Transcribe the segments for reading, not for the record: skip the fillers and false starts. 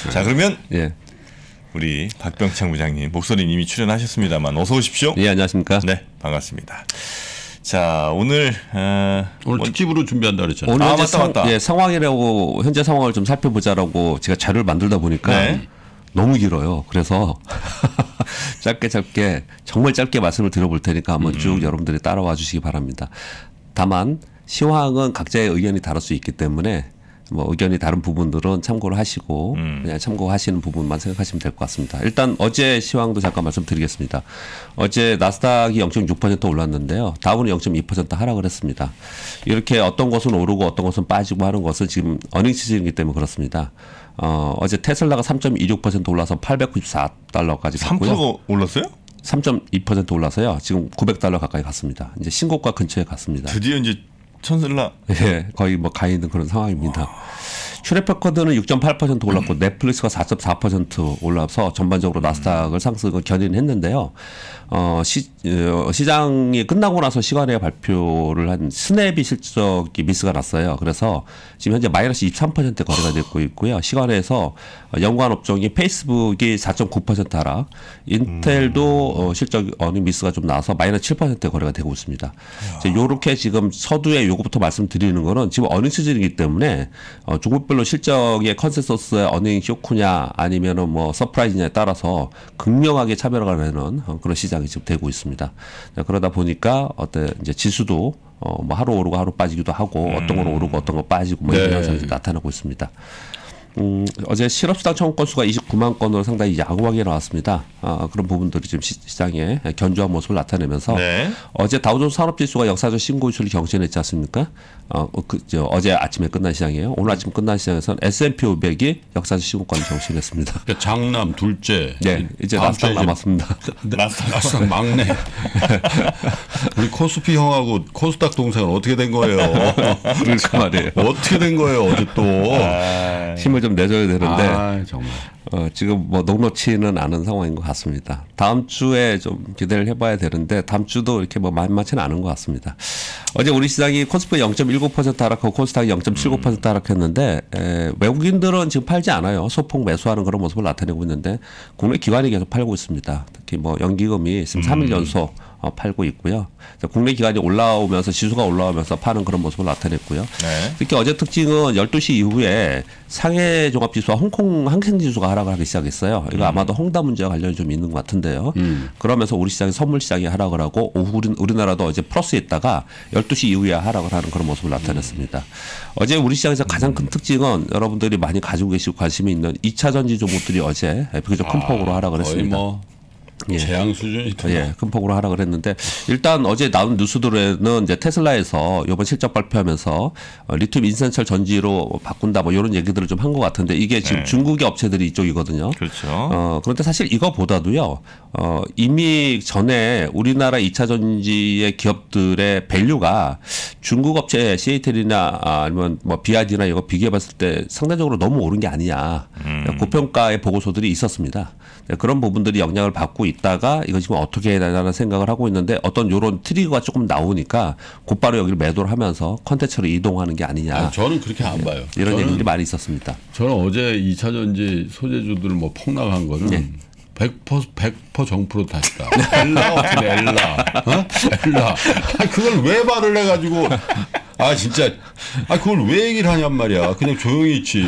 자, 그러면 예. 우리 박병창 부장님 목소리는 이미 출연하셨습니다만 어서 오십시오. 예, 안녕하십니까? 네, 반갑습니다. 자, 오늘 특집으로 준비한다 그랬잖아요. 오늘 현재 맞다. 예, 상황이라고 현재 상황을 좀 살펴보자라고 제가 자료를 만들다 보니까 네. 너무 길어요. 그래서 짧게 정말 짧게 말씀을 드려볼 테니까 한번 쭉 여러분들이 따라와 주시기 바랍니다. 다만 시황은 각자의 의견이 다를 수 있기 때문에 뭐 의견이 다른 부분들은 참고를 하시고 그냥 참고하시는 부분만 생각하시면 될 것 같습니다. 일단 어제 시황도 잠깐 말씀드리겠습니다. 어제 나스닥이 0.6% 올랐는데요. 다우는 0.2% 하락을 했습니다. 이렇게 어떤 것은 오르고 어떤 것은 빠지고 하는 것은 지금 어닝 시즌이기 때문에 그렇습니다. 어제 테슬라가 3.26% 올라서 894달러까지 갔고요. 3%가 올랐어요? 3.2% 올라서요. 지금 900달러 가까이 갔습니다. 이제 신고가 근처에 갔습니다. 드디어 이제 천슬라. 예, 거의 뭐 가 있는 그런 상황입니다. 슈레퍼커드는 6.8% 올랐고 넷플릭스가 4.4% 올라서 전반적으로 나스닥을 상승을 견인했는데요. 시장이 끝나고 나서 시간에 발표를 한 스냅이 실적이 미스가 났어요. 그래서 지금 현재 마이너스 23% 거래가 되고 있고요. 시간에서 연관 업종이 페이스북이 4.9% 하락, 인텔도 실적 어닝 미스가 좀 나서 마이너스 7% 거래가 되고 있습니다. 이렇게 지금 서두에 요거부터 말씀드리는 거는 지금 어닝 시즌이기 때문에 종목별로 실적의 컨센서스의 어닝 쇼크냐 아니면은 뭐 서프라이즈냐에 따라서 극명하게 차별화가 되는 그런 시장이 지금 되고 있습니다. 그러다 보니까 이제 지수도 뭐 하루 오르고 하루 빠지기도 하고 어떤 건 오르고 어떤 건 빠지고 뭐 이런 현상이 나타나고 있습니다. 어제 실업수당 청구 건수가 29만 건으로 상당히 양호하게 나왔습니다. 그런 부분들이 지금 시장에 견조한 모습을 나타내면서 어제 다우존스 산업지수가 역사적 신고수를 경신했지 않습니까? 어제 아침에 끝난 시장이에요. 오늘 아침 끝난 시장에서는 S&P 500이 역사적 신고가를 경신했습니다. 그러니까 장남 둘째. 네, 이제 나스닥 남았습니다. 나스닥 막내. 우리 코스피 형하고 코스닥 동생은 어떻게 된 거예요? 그러니까 말이에요. 어떻게 된 거예요? 어제 또. 힘을 좀 내줘야 되는데 정말. 지금 뭐 녹록치는 않은 상황인 것 같습니다. 다음 주에 좀 기대를 해봐야 되는데 다음 주도 이렇게 뭐 만만치는 않은 것 같습니다. 어제 우리 시장이 코스피가 0.19% 하락하고 코스닥이 0.79% 하락했는데 외국인들은 지금 팔지 않아요. 소폭 매수하는 그런 모습을 나타내고 있는데 국내 기관이 계속 팔고 있습니다. 특히 뭐 연기금이 지금 3일 연속 팔고 있고요. 국내 기관이 올라오면서 지수가 올라오면서 파는 그런 모습을 나타냈고요. 특히 어제 특징은 12시 이후에 상해 종합지수와 홍콩 항생지수가 하락을 하기 시작했어요. 이거 아마도 헝다 문제와 관련이 좀 있는 것 같은데요. 그러면서 우리 시장이 선물 시장이 하락을 하고 오후 우리나라도 어제 플러스에 있다가 12시 이후에 하락을 하는 그런 모습을 나타냈습니다. 어제 우리 시장에서 가장 큰 특징은 여러분들이 많이 가지고 계시고 관심이 있는 2차 전지 종목들이 어제 비교적 큰 폭으로 하락을 했습니다. 재앙 수준이다. 예, 큰 폭으로 하락을 했는데 일단 어제 나온 뉴스들에는 이제 테슬라에서 이번 실적 발표하면서 리튬 인센철 전지로 바꾼다 뭐 이런 얘기들을 좀 한 것 같은데 이게 지금 중국의 업체들이 이쪽이거든요. 그렇죠. 그런데 사실 이거보다도요. 이미 전에 우리나라 2차 전지의 기업들의 밸류가 중국 업체 CATL이나 아니면 뭐 BYD나 이거 비교해봤을 때 상대적으로 너무 오른 게 아니냐. 고평가의 보고서들이 있었습니다. 그런 부분들이 영향을 받고 있다가 이거 지금 어떻게 해야 되나라는 생각을 하고 있는데 어떤 요런 트리거가 조금 나오니까 곧바로 여기를 매도를 하면서 컨텐츠로 이동하는 게 아니냐. 저는 그렇게 안 봐요. 이런 얘기들이 많이 있었습니다. 저는 어제 2차 전지 소재주들 뭐 폭락한 거는 100% 정프로 탔다. 엘라 어떻게 엘라? 엘라. 그걸 왜 말을 해가지고 진짜 그걸 왜 얘기를 하냔 말이야. 그냥 조용히 있지.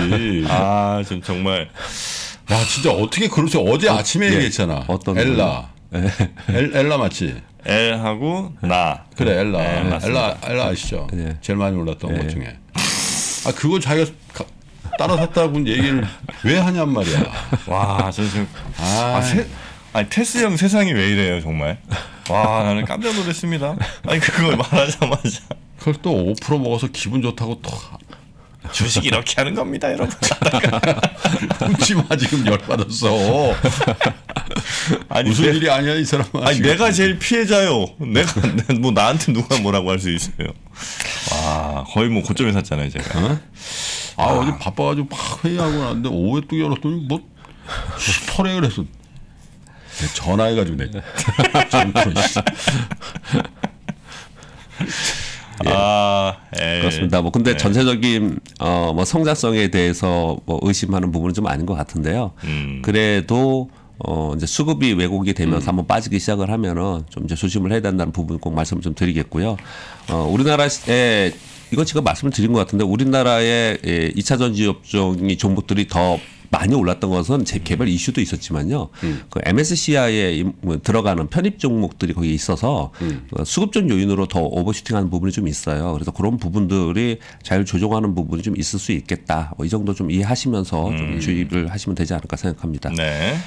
좀 정말. 진짜 어떻게 그러세요? 어제 아침에 얘기했잖아. 어떤 엘라. 엘라 맞지? 엘하고 나. 그래 엘라. 엘라 아시죠? 제일 많이 올랐던 것 중에. 그거 자기가 따라 샀다고 얘기를 왜 하냔 말이야. 와, 저 지금 테스 형 세상이 왜 이래요, 정말. 와, 나는 깜짝 놀랐습니다. 그걸 말하자마자. 그걸 또 5% 먹어서 기분 좋다고 또. 주식 이렇게 하는 겁니다, 여러분. 웃지 마, 지금 열받았어. 무슨 일이 아니야, 이 사람은. 내가 제일 피해자요. 뭐 나한테 누가 뭐라고 할 수 있어요. 와, 거의 뭐 고점에 샀잖아요, 제가. 어제 바빠가지고 막 회의하고 나는데 오후에 또 열었더니 뭐 슈퍼레 그래서 전화해가지고 예. 그렇습니다. 뭐 근데 전체적인 뭐 성장성에 대해서 뭐 의심하는 부분은 좀 아닌 것 같은데요. 그래도 이제 수급이 왜곡이 되면서 한번 빠지기 시작을 하면은 좀 이제 조심을 해야 된다는 부분 꼭 말씀을 좀 드리겠고요. 우리나라에 이거 제가 말씀을 드린 것 같은데 우리나라의 2차 전지 업종이 종목들이 더 많이 올랐던 것은 제 개별 이슈도 있었지만요. 그 MSCI에 들어가는 편입 종목들이 거기 있어서 수급적 요인으로 더 오버슈팅하는 부분이 좀 있어요. 그래서 그런 부분들이 잘 조정하는 부분이 좀 있을 수 있겠다. 이 정도 좀 이해하시면서 좀 주의를 하시면 되지 않을까 생각합니다. 네.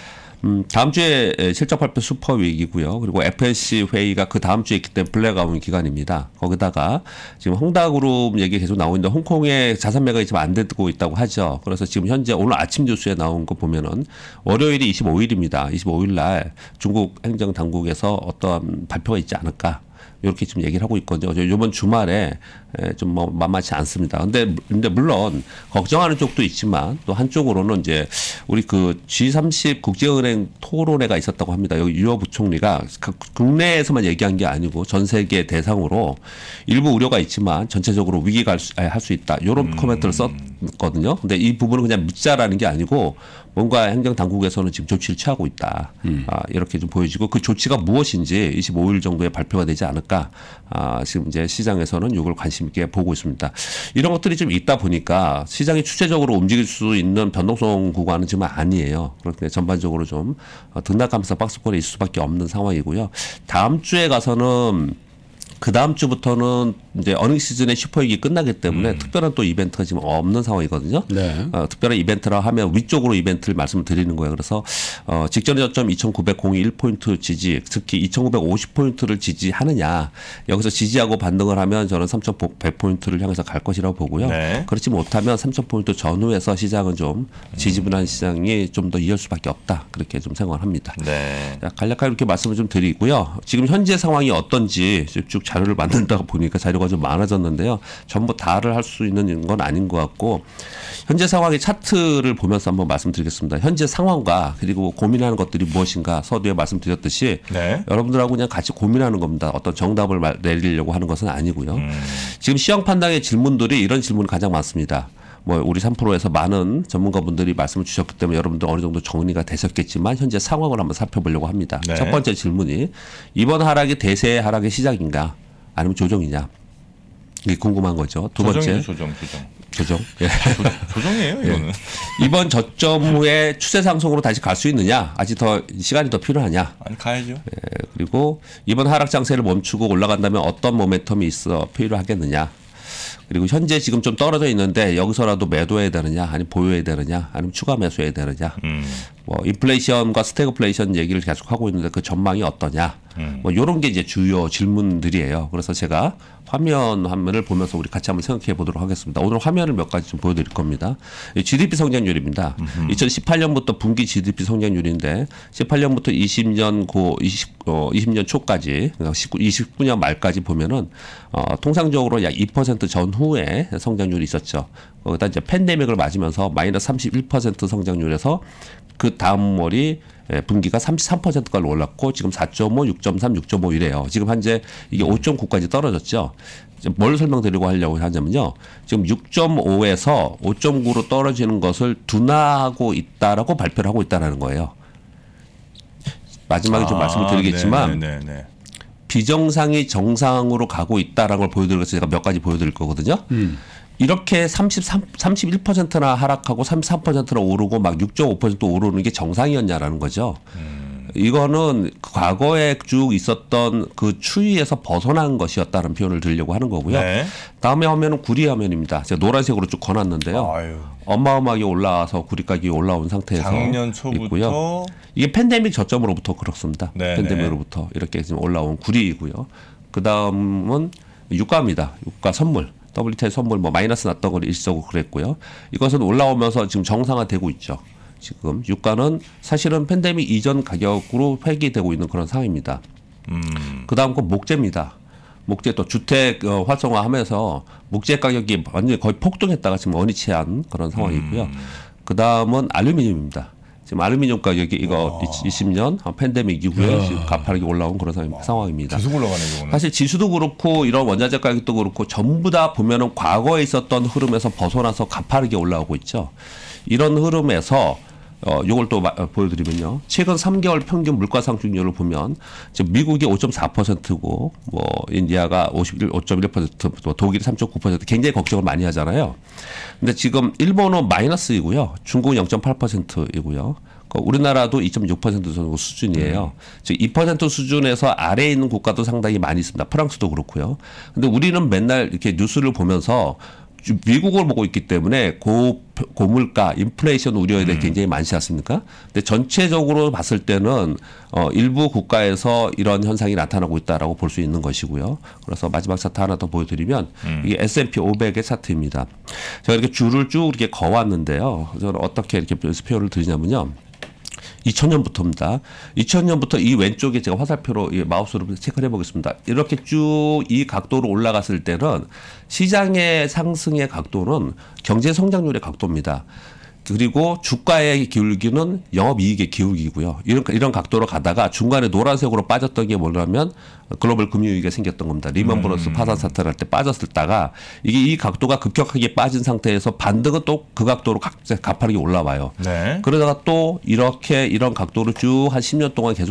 다음 주에 실적 발표 슈퍼 위기고요. 그리고 FNC 회의가 그 다음 주에 있기 때문에 블랙아웃 기간입니다. 거기다가 지금 홍다그룹 얘기 계속 나오고 있는데 홍콩의 자산 매각이 지금 안 되고 있다고 하죠. 그래서 지금 현재 오늘 아침 뉴스에 나온 거 보면은 월요일이 25일입니다. 25일 날 중국 행정당국에서 어떠한 발표가 있지 않을까. 이렇게 지금 얘기를 하고 있거든요. 이번 주말에 좀 뭐 만만치 않습니다. 근데 물론 걱정하는 쪽도 있지만 또 한쪽으로는 이제 우리 그 G30 국제은행 토론회가 있었다고 합니다. 여기 유호 부총리가 국내에서만 얘기한 게 아니고 전 세계 대상으로 일부 우려가 있지만 전체적으로 위기가 할 수 있다. 이런 코멘트를 썼거든요. 근데 이 부분은 그냥 묻자라는 게 아니고 뭔가 행정당국에서는 지금 조치를 취하고 있다. 이렇게 좀 보여지고 그 조치가 무엇인지 25일 정도에 발표가 되지 않을까. 지금 이제 시장에서는 이걸 관심 있게 보고 있습니다. 이런 것들이 좀 있다 보니까 시장이 추세적으로 움직일 수 있는 변동성 구간은 지금 아니에요. 그렇게 전반적으로 좀 등락하면서 박스권에 있을 수밖에 없는 상황이고요. 다음 주에 가서는 그 다음 주부터는 이제 어닝 시즌의 슈퍼위기 끝나기 때문에 특별한 또 이벤트가 지금 없는 상황이거든요. 네. 특별한 이벤트라 하면 위쪽으로 이벤트를 말씀을 드리는 거예요. 그래서 직전의 저점 2,901포인트 지지, 특히 2,950포인트를 지지하느냐. 여기서 지지하고 반등을 하면 저는 3,100포인트를 향해서 갈 것이라고 보고요. 네. 그렇지 못하면 3,000포인트 전후에서 시장은 좀 지지분한 시장이 좀 더 이을 수밖에 없다. 그렇게 좀 생각을 합니다. 네. 간략하게 이렇게 말씀을 좀 드리고요. 지금 현재 상황이 어떤지 쭉 자료를 만든다고 보니까 자료가 좀 많아졌는데요. 전부 다를 할 수 있는 건 아닌 것 같고 현재 상황의 차트를 보면서 한번 말씀드리겠습니다. 현재 상황과 그리고 고민하는 것들이 무엇인가 서두에 말씀드렸듯이 네. 여러분들하고 그냥 같이 고민하는 겁니다. 어떤 정답을 내리려고 하는 것은 아니고요. 지금 시황 판단의 질문들이 이런 질문이 가장 많습니다. 뭐 우리 3프로에서 많은 전문가분들이 말씀을 주셨기 때문에 여러분들 어느 정도 정리가 되셨겠지만 현재 상황을 한번 살펴보려고 합니다. 네. 첫 번째 질문이 이번 하락이 대세의 하락의 시작인가 아니면 조정이냐 이게 궁금한 거죠. 두 번째 조정. 예. 조정이에요 이거는. 예. 이번 저점 후에 추세 상승으로 다시 갈 수 있느냐 아직 더 시간이 더 필요하냐. 아니 가야죠. 예. 그리고 이번 하락 장세를 멈추고 올라간다면 어떤 모멘텀이 있어 필요하겠느냐. 그리고 현재 지금 좀 떨어져 있는데 여기서라도 매도해야 되느냐 아니면 보유해야 되느냐 아니면 추가 매수해야 되느냐 뭐 인플레이션과 스태그플레이션 얘기를 계속 하고 있는데 그 전망이 어떠냐 뭐 이런 게 이제 주요 질문들이에요. 그래서 제가 화면을 보면서 우리 같이 한번 생각해 보도록 하겠습니다. 오늘 화면을 몇 가지 좀 보여드릴 겁니다. GDP 성장률입니다. 2018년부터 분기 GDP 성장률인데 18년부터 20년 초까지 29년 말까지 보면은 통상적으로 약 2% 전후에 성장률이 있었죠. 거기다 이제 팬데믹을 맞으면서 마이너스 31% 성장률에서 그 다음 월이 분기가 33%까지 올랐고 지금 4.5, 6.3, 6.5 이래요. 지금 현재 이게 5.9까지 떨어졌죠. 뭘 설명드리고 하려고 하냐면요. 지금 6.5에서 5.9로 떨어지는 것을 둔화하고 있다라고 발표를 하고 있다는 거예요. 마지막에 좀 말씀을 드리겠지만 비정상이 정상으로 가고 있다라는 걸 보여드릴 것을 제가 몇 가지 보여드릴 거거든요. 이렇게 31%나 하락하고 33%나 오르고 막 6.5% 오르는 게 정상이었냐라는 거죠. 이거는 과거에 쭉 있었던 그 추이에서 벗어난 것이었다는 표현을 드리려고 하는 거고요. 네. 다음에 화면은 구리 화면입니다. 제가 노란색으로 쭉 걸어놨는데요. 아유. 어마어마하게 올라와서 구리 가격이 올라온 상태에서 작년 초부터 있고요. 이게 팬데믹 저점으로부터 그렇습니다. 네. 팬데믹으로부터 이렇게 지금 올라온 구리이고요. 그 다음은 유가입니다. 유가 선물. WTI 선물 뭐 마이너스 났던 걸 일시적으로 그랬고요. 이것은 올라오면서 지금 정상화되고 있죠. 지금 유가는 사실은 팬데믹 이전 가격으로 회귀되고 있는 그런 상황입니다. 그 다음 건 목재입니다. 목재 또 주택 활성화하면서 목재 가격이 완전히 거의 폭등했다가 지금 원위치한 그런 상황이고요. 그 다음은 알루미늄입니다. 지금 알루미늄 가격이 이거 20년 팬데믹 이후에 지금 가파르게 올라온 그런 상황입니다. 계속 올라가네 이거는. 사실 지수도 그렇고 이런 원자재 가격도 그렇고 전부 다 보면은 과거에 있었던 흐름에서 벗어나서 가파르게 올라오고 있죠. 이런 흐름에서 요걸 또 보여드리면요. 최근 3개월 평균 물가 상승률을 보면 지금 미국이 5.4%고 뭐 인디아가 5.1%, 독일이 3.9% 굉장히 걱정을 많이 하잖아요. 근데 지금 일본은 마이너스이고요. 중국은 0.8%이고요. 우리나라도 2.6% 정도 수준이에요. 즉 2% 수준에서 아래에 있는 국가도 상당히 많이 있습니다. 프랑스도 그렇고요. 근데 우리는 맨날 이렇게 뉴스를 보면서 미국을 보고 있기 때문에 고물가, 인플레이션 우려에 대해 굉장히 많지 않습니까? 근데 전체적으로 봤을 때는 일부 국가에서 이런 현상이 나타나고 있다라고 볼 수 있는 것이고요. 그래서 마지막 차트 하나 더 보여드리면 이게 S&P 500의 차트입니다. 제가 이렇게 줄을 쭉 이렇게 그어왔는데요. 저는 어떻게 이렇게 표를 드리냐면요. 2000년부터입니다. 2000년부터 이 왼쪽에 제가 화살표로 마우스로 체크를 해보겠습니다. 이렇게 쭉 이 각도로 올라갔을 때는 시장의 상승의 각도는 경제 성장률의 각도입니다. 그리고 주가의 기울기는 영업이익의 기울기고요. 이런 각도로 가다가 중간에 노란색으로 빠졌던 게 뭐냐면 글로벌 금융위기가 생겼던 겁니다. 리먼 브러더스 파산 사태를 할 때 빠졌다가 이게 이 각도가 급격하게 빠진 상태에서 반등은 또 그 각도로 가파르게 올라와요. 네. 그러다가 또 이런 각도로 쭉 한 10년 동안 계속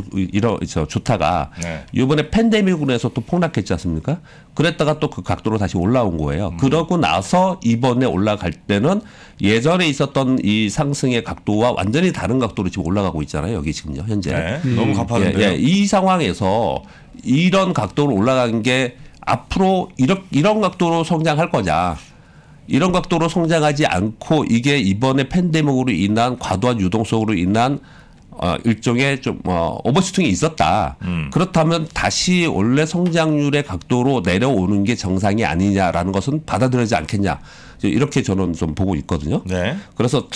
좋다가 네. 이번에 팬데믹으로 해서 또 폭락했지 않습니까? 그랬다가 또 그 각도로 다시 올라온 거예요. 그러고 나서 이번에 올라갈 때는 예전에 있었던 이 상승의 각도와 완전히 다른 각도로 지금 올라가고 있잖아요. 여기 지금요, 현재. 네. 너무 가파른데요. 예, 이 상황에서 이런 각도로 올라간 게 앞으로 이런 각도로 성장할 거냐. 이런 각도로 성장하지 않고 이게 이번에 팬데믹으로 인한 과도한 유동성으로 인한 일종의 좀 오버슈팅이 있었다. 그렇다면 다시 원래 성장률의 각도로 내려오는 게 정상이 아니냐라는 것은 받아들여지지 않겠냐. 이렇게 저는 좀 보고 있거든요. 네. 그래서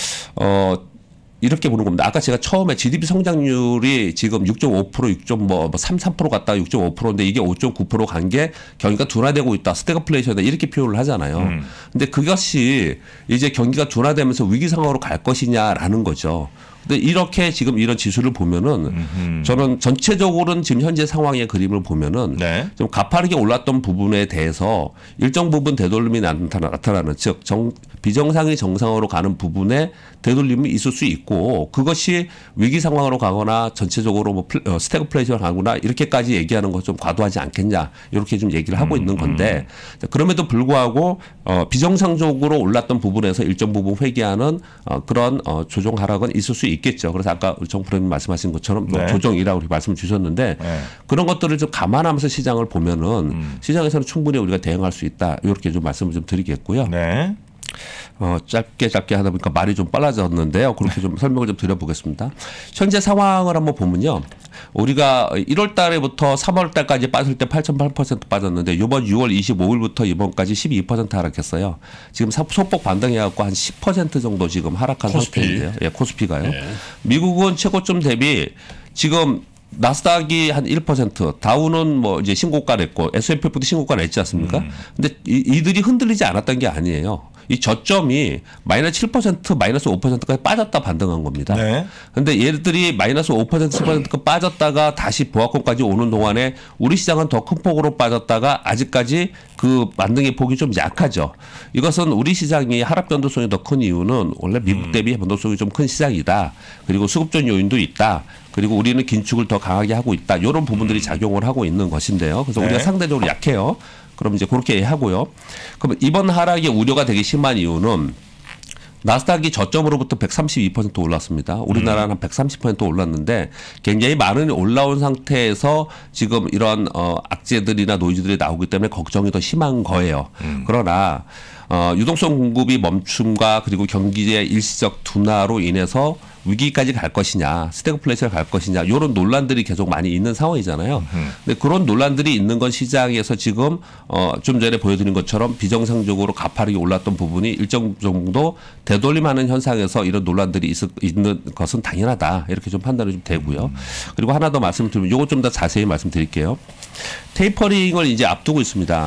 이렇게 보는 겁니다. 아까 제가 처음에 GDP 성장률이 지금 6.5%, 6.33% 갔다가 6.5%인데 이게 5.9% 간 게 경기가 둔화되고 있다. 스태그플레이션이다. 이렇게 표현을 하잖아요. 근데 그것이 이제 경기가 둔화되면서 위기 상황으로 갈 것이냐라는 거죠. 근데 이렇게 지금 이런 지수를 보면은 저는 전체적으로는 지금 현재 상황의 그림을 보면은 네. 좀 가파르게 올랐던 부분에 대해서 일정 부분 되돌림이 나타나는 즉 비정상이 정상으로 가는 부분에 되돌림이 있을 수 있고 그것이 위기 상황으로 가거나 전체적으로 뭐 스태그플레이션 가거나 이렇게까지 얘기하는 것 좀 과도하지 않겠냐 이렇게 좀 얘기를 하고 있는 건데 그럼에도 불구하고 비정상적으로 올랐던 부분에서 일정 부분 회귀하는 그런 조정 하락은 있을 수 있겠죠. 그래서 아까 정 프로님 말씀하신 것처럼 네. 조정이라고 말씀 주셨는데 네. 그런 것들을 좀 감안하면서 시장을 보면은 시장에서는 충분히 우리가 대응할 수 있다 이렇게 좀 말씀을 좀 드리겠고요. 네. 짧게 하다 보니까 말이 좀 빨라졌는데요. 그렇게 좀 설명을 좀 드려보겠습니다. 현재 상황을 한번 보면요. 우리가 1월 달에부터 3월 달까지 빠질 때 8.8% 빠졌는데 이번 6월 25일부터 이번까지 12% 하락했어요. 지금 소폭 반등해갖고 한 10% 정도 지금 하락한 상태인데요. 예, 코스피가요. 네. 미국은 최고점 대비 지금 나스닥이 한 1%, 다우는 뭐 이제 신고가 냈고 S&P도 신고가 냈지 않습니까? 근데 이들이 흔들리지 않았던 게 아니에요. 이 저점이 마이너스 7%, 마이너스 5%까지 빠졌다 반등한 겁니다. 네. 근데 얘들이 마이너스 5%, 10% 빠졌다가 다시 보합권까지 오는 동안에 우리 시장은 더 큰 폭으로 빠졌다가 아직까지 그 반등의 폭이 좀 약하죠. 이것은 우리 시장이 하락 변동성이 더 큰 이유는 원래 미국 대비 변동성이 좀 큰 시장이다. 그리고 수급적 요인도 있다. 그리고 우리는 긴축을 더 강하게 하고 있다. 이런 부분들이 작용을 하고 있는 것인데요. 그래서 네. 우리가 상대적으로 약해요. 그럼 이제 그렇게 하고요. 그럼 이번 하락의 우려가 되게 심한 이유는 나스닥이 저점으로부터 132% 올랐습니다. 우리나라는 한 130% 올랐는데 굉장히 많은 올라온 상태에서 지금 이런 악재들이나 노이즈들이 나오기 때문에 걱정이 더 심한 거예요. 그러나 유동성 공급이 멈춤과 그리고 경기의 일시적 둔화로 인해서 위기까지 갈 것이냐, 스태그플레이션을 갈 것이냐 이런 논란들이 계속 많이 있는 상황이잖아요. 근데 그런 논란들이 있는 건 시장에서 지금 좀 전에 보여드린 것처럼 비정상적으로 가파르게 올랐던 부분이 일정 정도 되돌림하는 현상에서 이런 논란들이 있는 것은 당연하다 이렇게 좀 판단이 좀 되고요. 그리고 하나 더 말씀드리면 이거 좀 더 자세히 말씀드릴게요. 테이퍼링을 이제 앞두고 있습니다.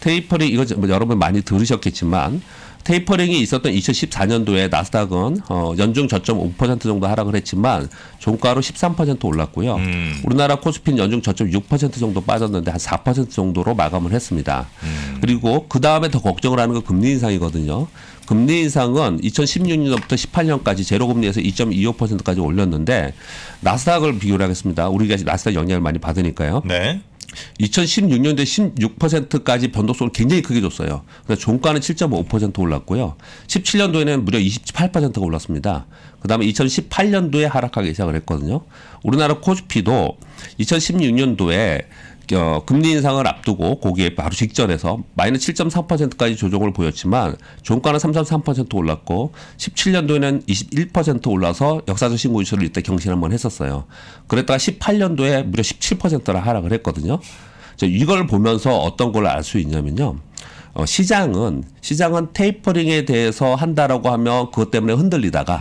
테이퍼링 이거 뭐 여러분 많이 들으셨겠지만 테이퍼링이 있었던 2014년도에 나스닥은 연중 저점 5% 정도 하락을 했지만 종가로 13% 올랐고요. 우리나라 코스피는 연중 저점 6% 정도 빠졌는데 한 4% 정도로 마감을 했습니다. 그리고 그 다음에 더 걱정을 하는 건 금리 인상이거든요. 금리 인상은 2016년부터 18년까지 제로금리에서 2.25%까지 올렸는데 나스닥을 비교를 하겠습니다. 우리가 나스닥 영향을 많이 받으니까요. 네. 2016년도에 16%까지 변동성을 굉장히 크게 줬어요. 그래서 종가는 7.5% 올랐고요. 17년도에는 무려 28%가 올랐습니다. 그다음에 2018년도에 하락하기 시작을 했거든요. 우리나라 코스피도 2016년도에 금리 인상을 앞두고 거기에 바로 직전에서 마이너스 7.3%까지 조정을 보였지만 종가는 3.3% 올랐고 17년도에는 21% 올라서 역사적 신고 이슈를 이때 경신 한번 했었어요. 그랬다가 18년도에 무려 17%나 하락을 했거든요. 이걸 보면서 어떤 걸 알 수 있냐면요. 시장은 테이퍼링에 대해서 한다라고 하면 그것 때문에 흔들리다가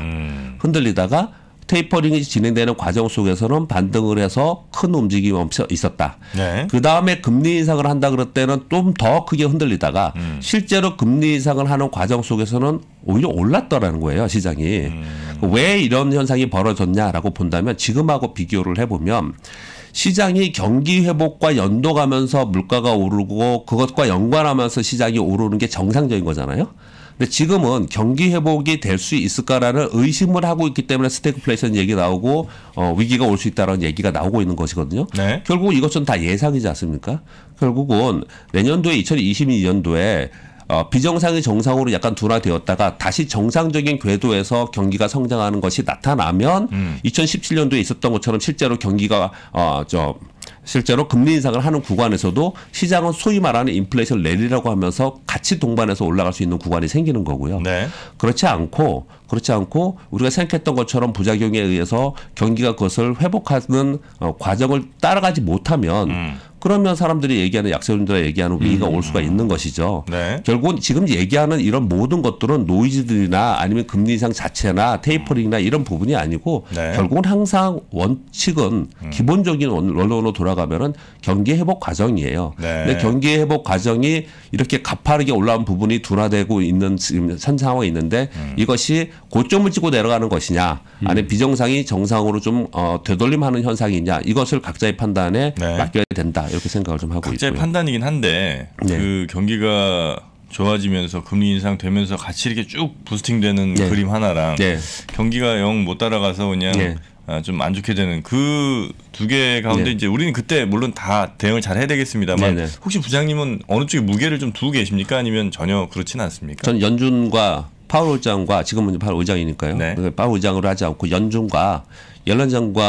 테이퍼링이 진행되는 과정 속에서는 반등을 해서 큰 움직임이 있었다. 네. 그 다음에 금리 인상을 한다 그럴 때는 좀 더 크게 흔들리다가 실제로 금리 인상을 하는 과정 속에서는 오히려 올랐더라는 거예요, 시장이. 왜 이런 현상이 벌어졌냐라고 본다면 지금하고 비교를 해보면 시장이 경기 회복과 연동하면서 물가가 오르고 그것과 연관하면서 시장이 오르는 게 정상적인 거잖아요. 근데 지금은 경기 회복이 될 수 있을까라는 의심을 하고 있기 때문에 스태그플레이션 얘기 나오고 위기가 올 수 있다는 얘기가 나오고 있는 것이거든요. 네. 결국 이것은 다 예상이지 않습니까? 결국은 내년도에 2022년도에 비정상이 정상으로 약간 둔화되었다가 다시 정상적인 궤도에서 경기가 성장하는 것이 나타나면 2017년도에 있었던 것처럼 실제로 경기가 실제로 금리 인상을 하는 구간에서도 시장은 소위 말하는 인플레이션 랠리라고 하면서 같이 동반해서 올라갈 수 있는 구간이 생기는 거고요. 네. 그렇지 않고 우리가 생각했던 것처럼 부작용에 의해서 경기가 그것을 회복하는 과정을 따라가지 못하면 그러면 사람들이 얘기하는 약세론자가 얘기하는 위기가 올 수가 있는 것이죠. 네. 결국은 지금 얘기하는 이런 모든 것들은 노이즈들이나 아니면 금리 인상 자체나 테이퍼링이나 이런 부분이 아니고 네. 결국은 항상 원칙은 기본적인 원론으로 돌아가면은 경기 회복 과정이에요. 네. 근데 경기 회복 과정이 이렇게 가파르게 올라온 부분이 둔화되고 있는 지금 현 상황이 있는데 이것이 고점을 찍고 내려가는 것이냐 아니면 비정상이 정상으로 좀 되돌림하는 현상이냐 이것을 각자의 판단에 네. 맡겨야 된다. 이렇게 생각을 좀 하고 각자의 있고요. 판단이긴 한데 네. 그 경기가 좋아지면서 금리 인상 되면서 같이 이렇게 쭉 부스팅되는 네. 그림 하나랑 네. 경기가 영 못 따라가서 그냥 네. 좀 안 좋게 되는 그 두 개 가운데 네. 이제 우리는 그때 물론 다 대응을 잘 해야 되겠습니다만 네, 네. 혹시 부장님은 어느 쪽에 무게를 좀 두고 계십니까? 아니면 전혀 그렇지는 않습니까? 전 연준과 파월 의장과 지금은 파월 의장이니까요. 네. 파월 의장으로 하지 않고 연준과 옐런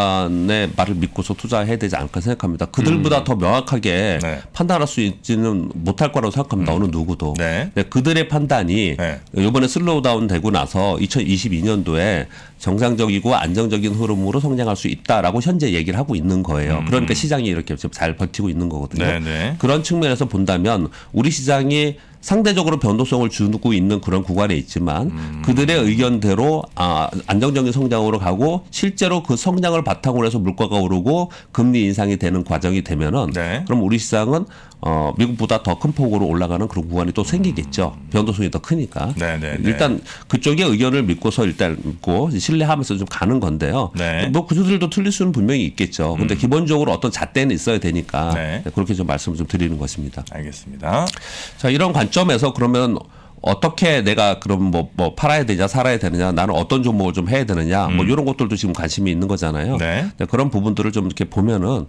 장관의 말을 믿고서 투자해야 되지 않을까 생각합니다. 그들보다 더 명확하게 네. 판단할 수 있지는 못할 거라고 생각합니다. 어느 누구도. 네. 근데 그들의 판단이 네. 이번에 슬로우다운 되고 나서 2022년도에 정상적이고 안정적인 흐름으로 성장할 수 있다라고 현재 얘기를 하고 있는 거예요. 그러니까 시장이 이렇게 좀 잘 버티고 있는 거거든요. 네, 네. 그런 측면에서 본다면 우리 시장이 상대적으로 변동성을 주고 있는 그런 구간에 있지만 그들의 의견대로 안정적인 성장으로 가고 실제로 그 성장을 바탕으로 해서 물가가 오르고 금리 인상이 되는 과정이 되면은 네. 그럼 우리 시장은 미국보다 더 큰 폭으로 올라가는 그런 구간이 또 생기겠죠. 변동성이 더 크니까. 네, 네, 네. 일단 그쪽의 의견을 믿고서 일단 믿고 신뢰하면서 좀 가는 건데요. 네. 뭐 그들도 틀릴 수는 분명히 있겠죠. 근데 기본적으로 어떤 잣대는 있어야 되니까 네. 그렇게 좀 말씀을 좀 드리는 것입니다. 알겠습니다. 자, 이런 관점에서 그러면 어떻게 내가 그럼 뭐 팔아야 되냐 살아야 되느냐 나는 어떤 종목을 좀 해야 되느냐 뭐 이런 것들도 지금 관심이 있는 거잖아요. 네. 그런 부분들을 좀 이렇게 보면은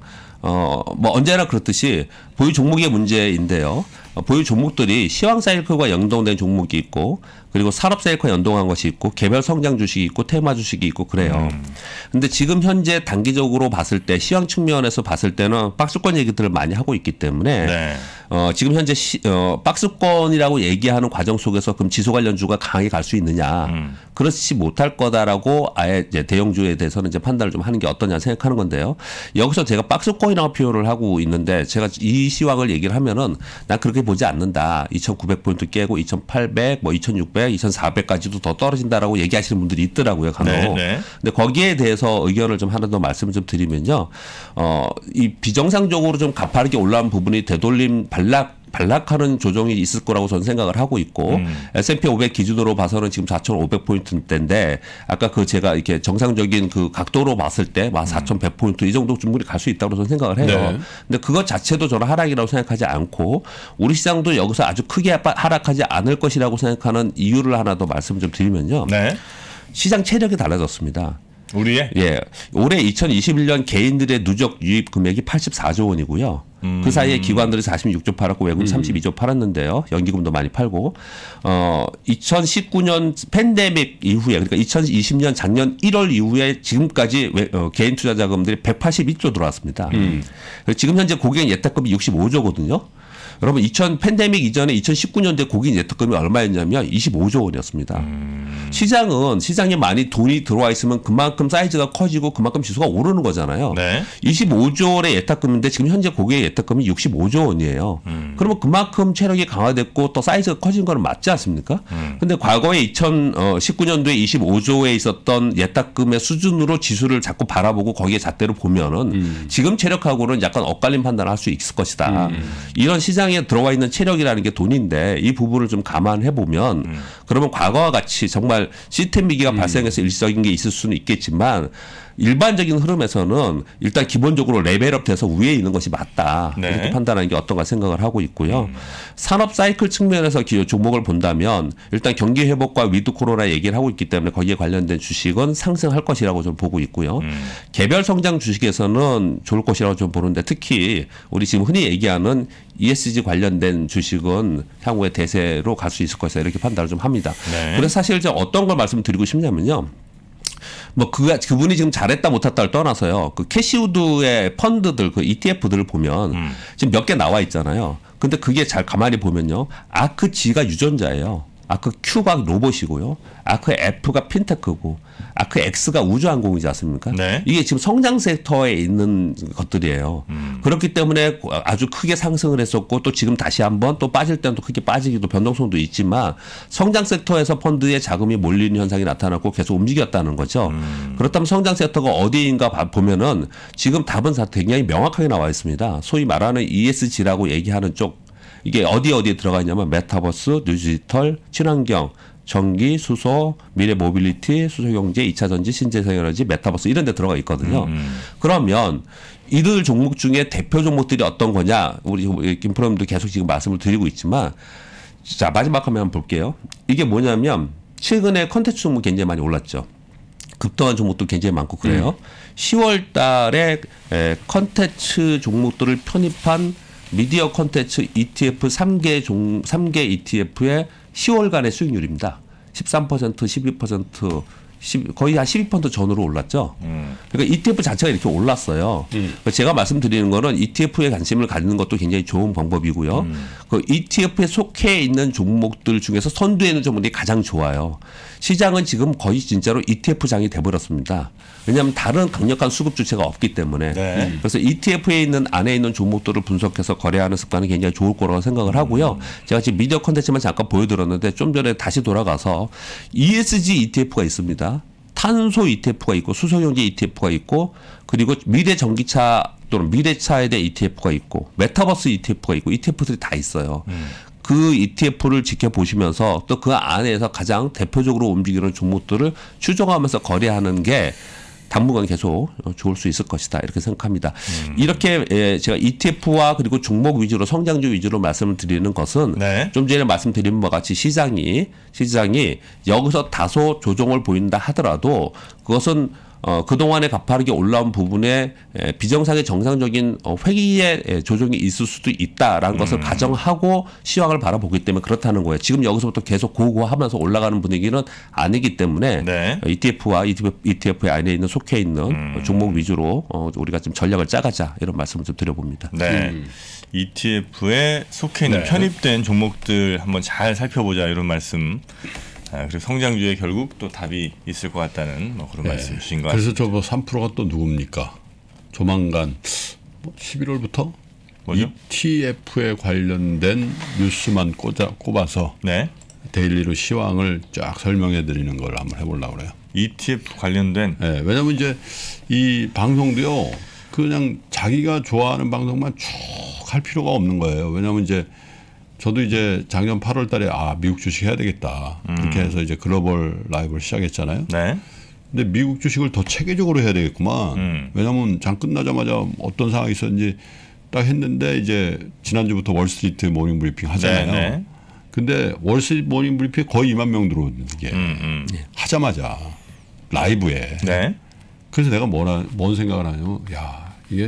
뭐 언제나 그렇듯이 보유 종목의 문제인데요. 보유 종목들이 시황 사이클과 연동된 종목이 있고 그리고 산업 사이클과 연동한 것이 있고 개별 성장 주식이 있고 테마 주식이 있고 그래요. 근데 지금 현재 단기적으로 봤을 때 시황 측면에서 봤을 때는 박스권 얘기들을 많이 하고 있기 때문에 네. 지금 현재 박스권이라고 얘기하는 과정 속에서 그럼 지수 관련주가 강하게 갈 수 있느냐. 그렇지 못할 거다라고 아예 이제 대형주에 대해서는 이제 판단을 좀 하는 게 어떠냐 생각하는 건데요. 여기서 제가 박스권이라고 표현을 하고 있는데 제가 이 시황을 얘기를 하면은 난 그렇게 보지 않는다. 2,900포인트 깨고 2,800, 뭐 2,600, 2,400까지도 더 떨어진다라고 얘기하시는 분들이 있더라고요. 간혹. 네, 네. 근데 거기에 대해서 의견을 좀 하나 더 말씀을 좀 드리면요. 이 비정상적으로 좀 가파르게 올라온 부분이 되돌림 반락하는 조정이 있을 거라고 저는 생각을 하고 있고 S&P 500 기준으로 봐서는 지금 4,500포인트대인데 아까 그 제가 이렇게 정상적인 그 각도로 봤을 때 4,100포인트 이 정도 충분히 갈 수 있다고 저는 생각을 해요. 네. 근데 그것 자체도 저는 하락이라고 생각하지 않고 우리 시장도 여기서 아주 크게 하락하지 않을 것이라고 생각하는 이유를 하나 더 말씀 좀 드리면요. 네. 시장 체력이 달라졌습니다. 우리의? 예. 올해 2021년 개인들의 누적 유입 금액이 84조 원이고요. 그 사이에 기관들이 46조 팔았고 외국인 32조 팔았는데요. 연기금도 많이 팔고 2019년 팬데믹 이후에 그러니까 2020년 작년 1월 이후에 지금까지 개인 투자 자금들이 182조 들어왔습니다. 지금 현재 고객 예탁금이 65조거든요. 여러분 팬데믹 이전에 2019년도에 고객 예탁금이 얼마였냐면 25조 원이었습니다. 시장에 많이 돈이 들어와 있으면 그만큼 사이즈가 커지고 그만큼 지수가 오르는 거잖아요. 네. 25조 원의 예탁금인데 지금 현재 고객 예탁금이 65조 원이에요. 그러면 그만큼 체력이 강화됐고 또 사이즈가 커진 건 맞지 않습니까? 근데 과거에 2019년도에 25조에 있었던 예탁금의 수준으로 지수를 자꾸 바라보고 거기에 잣대로 보면은 지금 체력하고는 약간 엇갈린 판단을 할 수 있을 것이다. 이런 시장에 들어와 있는 체력이라는 게 돈인데 이 부분을 좀 감안해 보면 그러면 과거와 같이 정말 시스템 위기가 발생해서 일시적인 게 있을 수는 있겠지만 일반적인 흐름에서는 일단 기본적으로 레벨업 돼서 위에 있는 것이 맞다. 네. 이렇게 판단하는 게 어떤가 생각을 하고 있고요. 산업 사이클 측면에서 종목을 본다면 일단 경기 회복과 위드 코로나 얘기를 하고 있기 때문에 거기에 관련된 주식은 상승할 것이라고 좀 보고 있고요. 개별 성장 주식에서는 좋을 것이라고 좀 보는데 특히 우리 지금 흔히 얘기하는 ESG 관련된 주식은 향후에 대세로 갈 수 있을 것이다. 이렇게 판단을 좀 합니다. 네. 그래서 사실 제가 어떤 걸 말씀드리고 싶냐면요. 뭐 그분이 지금 잘했다 못했다를 떠나서요. 그 캐시우드의 펀드들 그 ETF들을 보면 지금 몇 개 나와 있잖아요. 근데 그게 잘 가만히 보면요. 아크 G가 유전자예요. 아크 Q가 로봇이고요. 아크 F가 핀테크고 아크 X가 우주항공이지 않습니까? 네. 이게 지금 성장 섹터에 있는 것들이에요. 그렇기 때문에 아주 크게 상승을 했었고 또 지금 다시 한번 또 빠질 때는 또 크게 빠지기도 변동성도 있지만 성장 섹터에서 펀드에 자금이 몰리는 현상이 나타났고 계속 움직였다는 거죠. 그렇다면 성장 섹터가 어디인가 보면은 지금 답은 굉장히 명확하게 나와 있습니다. 소위 말하는 ESG라고 얘기하는 쪽 이게 어디에 들어가 있냐면 메타버스, 뉴디지털, 친환경, 전기, 수소, 미래 모빌리티, 수소경제, 2차 전지, 신재생에너지, 메타버스 이런 데 들어가 있거든요. 그러면 이들 종목 중에 대표 종목들이 어떤 거냐. 우리 김프로님도 계속 지금 말씀을 드리고 있지만 자 마지막 화면 한번 볼게요. 이게 뭐냐면 최근에 컨텐츠 종목 굉장히 많이 올랐죠. 급등한 종목도 굉장히 많고 그래요. 10월 달에 컨텐츠 종목들을 편입한 미디어 콘텐츠 ETF 3개 ETF의 10월간의 수익률입니다. 13%, 12%, 거의 한 12% 전으로 올랐죠. 그러니까 ETF 자체가 이렇게 올랐어요. 그러니까 제가 말씀드리는 거는 ETF에 관심을 갖는 것도 굉장히 좋은 방법이고요. 그 ETF에 속해 있는 종목들 중에서 선두에 있는 종목이 가장 좋아요. 시장은 지금 거의 진짜로 ETF장이 돼버렸습니다. 왜냐하면 다른 강력한 수급 주체가 없기 때문에. 네. 그래서 ETF에 있는 안에 있는 종목들을 분석해서 거래하는 습관은 굉장히 좋을 거라고 생각을 하고요. 제가 지금 미디어 콘텐츠만 잠깐 보여드렸는데 좀 전에 다시 돌아가서 ESG ETF가 있습니다. 탄소 ETF가 있고 수소경제 ETF가 있고 그리고 미래 전기차 또는 미래차에 대한 ETF가 있고 메타버스 ETF가 있고 ETF들이 다 있어요. 그 ETF를 지켜보시면서 또 그 안에서 가장 대표적으로 움직이는 종목들을 추정하면서 거래하는 게 당분간 계속 좋을 수 있을 것이다 이렇게 생각합니다. 이렇게 제가 ETF와 그리고 종목 위주로 성장주 위주로 말씀을 드리는 것은 네. 좀 전에 말씀드린 바와 같이 시장이 여기서 다소 조정을 보인다 하더라도 그것은 그동안에 가파르게 올라온 부분에 비정상의 정상적인 회기의 조정이 있을 수도 있다라는 것을 가정하고 시황을 바라보기 때문에 그렇다는 거예요. 지금 여기서부터 계속 고고하면서 올라가는 분위기는 아니기 때문에 네. ETF와 ETF 안에 있는 속해 있는 종목 위주로 우리가 좀 전략을 짜가자 이런 말씀을 좀 드려봅니다. 네. ETF에 속해 있는 네. 편입된 종목들 한번 잘 살펴보자 이런 말씀. 그리고 성장주에 결국 또 답이 있을 것 같다는 뭐 그런 말씀 주신 것 그래서 같습니다. 저거 3%가 또 누굽니까? 조만간 11월부터 뭐죠? ETF에 관련된 뉴스만 꼽아서 네. 데일리로 시황을 쫙 설명해 드리는 걸 한번 해보려고 그래요. ETF 관련된 네, 왜냐하면 이제 이 방송도요 그냥 자기가 좋아하는 방송만 쭉 할 필요가 없는 거예요. 왜냐하면 이제 저도 이제 작년 8월달에 미국 주식 해야 되겠다 그렇게 해서 이제 글로벌 라이브를 시작했잖아요. 네. 근데 미국 주식을 더 체계적으로 해야 되겠구만. 왜냐하면 장 끝나자마자 어떤 상황이 있었는지 딱 했는데 이제 지난주부터 월스트리트 모닝 브리핑 하잖아요. 네. 근데 월스트리트 모닝 브리핑에 거의 2만 명 들어오는 게 하자마자 라이브에. 네. 그래서 내가 뭔 생각을 하냐면 야 이게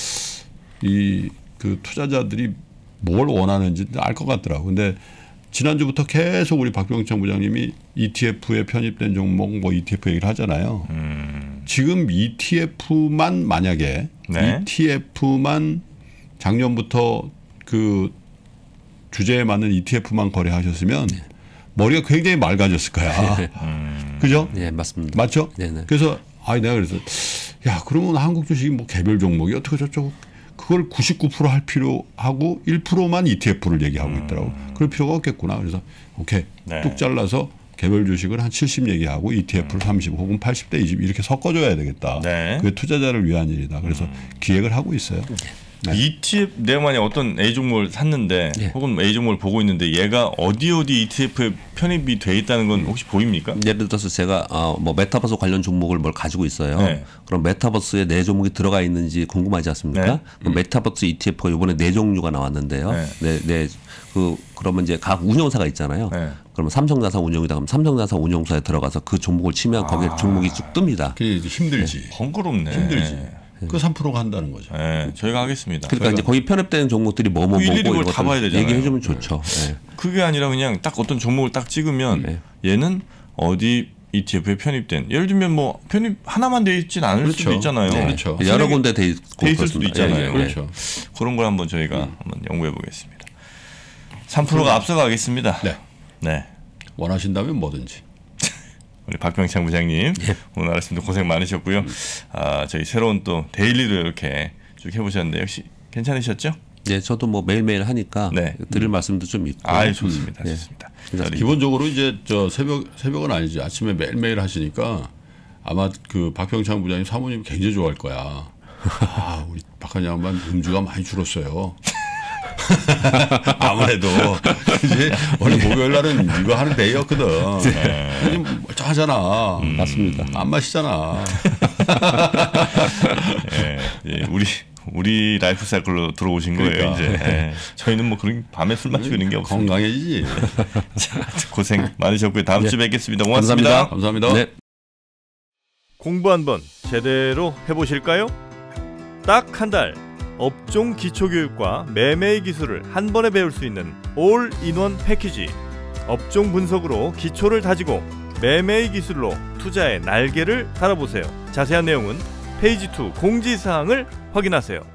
그 투자자들이 뭘 원하는지 알 것 같더라고. 근데 지난주부터 계속 우리 박병창 부장님이 ETF에 편입된 종목 뭐 ETF 얘기를 하잖아요. 지금 ETF만 만약에 네. ETF만 작년부터 그 주제에 맞는 ETF만 거래하셨으면 머리가 굉장히 맑아졌을 거야. 그죠? 네, 맞습니다. 맞죠? 네네. 그래서 내가 그래서 야 그러면 한국 주식이 뭐 개별 종목이 어떻게 저쩌고 그걸 99% 할 필요하고 1%만 ETF를 얘기하고 있더라고. 그럴 필요가 없겠구나. 그래서 오케이 네. 뚝 잘라서 개별 주식을 한 70 얘기하고 ETF를 30 혹은 80대 20 이렇게 섞어줘야 되겠다. 네. 그게 투자자를 위한 일이다. 그래서 기획을 하고 있어요. 네. ETF 내가 만약 어떤 A 종목을 샀는데 네. 혹은 A 종목을 보고 있는데 얘가 어디 ETF에 편입이 돼 있다는 건 혹시 보입니까? 예를 들어서 제가 뭐 메타버스 관련 종목을 뭘 가지고 있어요. 네. 그럼 메타버스에 내 종목이 들어가 있는지 궁금하지 않습니까? 네. 그럼 메타버스 ETF가 이번에 4종류가 나왔는데요. 그러면 이제 각 운용사가 있잖아요. 네. 그러면 삼성자산 운용이다. 그럼 삼성자산 운용사에 들어가서 그 종목을 치면 거기에 종목이 쭉 뜹니다. 그게 힘들지. 번거롭네. 힘들지. 그 3%가 한다는 거죠. 네, 저희가 하겠습니다. 그러니까 이제 거기 편입되는 종목들이 뭐뭐 일일이 뭐고 그걸 다 봐야 이런 것들 되잖아요. 얘기해주면 좋죠. 네. 그게 아니라 그냥 딱 어떤 종목을 딱 찍으면 얘는 어디 ETF에 편입된 예를 들면 뭐 편입 하나만 돼 있진 않을 그렇죠. 수도 있잖아요. 네. 그렇죠. 여러 군데 돼 있고 돼 있을 수도 그렇습니다. 있잖아요. 예, 예, 예. 그렇죠. 그런 걸 한번 저희가 한번 연구해 보겠습니다. 3%가 앞서가겠습니다. 네. 네. 원하신다면 뭐든지. 우리 박병창 부장님 오늘 말씀도 고생 많으셨고요. 저희 새로운 또 데일리로 이렇게 쭉 해보셨는데 역시 괜찮으셨죠? 네, 저도 뭐 매일매일 하니까 네. 드릴 말씀도 좀 있고. 좋습니다. 좋습니다. 기본적으로 이제 저 새벽은 아니지 아침에 매일매일 하시니까 아마 그 박병창 부장님 사모님 굉장히 좋아할 거야. 우리 박한 양반 음주가 많이 줄었어요. 아무래도 이제 원래 목요일 날은 이거 하는 데이였거든. 멀쩡하잖아. 맞습니다. 안 마시잖아. 우리 라이프 사이클로 들어오신 거예요. 그러니까. 이제 저희는 뭐 그런 밤에 술 마시고 이런 게 없어요. 건강해지지. 고생 많으셨고요. 다음 주에 뵙겠습니다. 고맙습니다. 감사합니다. 네. 공부 한번 제대로 해보실까요? 딱 한 달 업종 기초교육과 매매의 기술을 한 번에 배울 수 있는 올인원 패키지. 업종 분석으로 기초를 다지고 매매의 기술로 투자의 날개를 달아보세요. 자세한 내용은 페이지 2 공지사항을 확인하세요.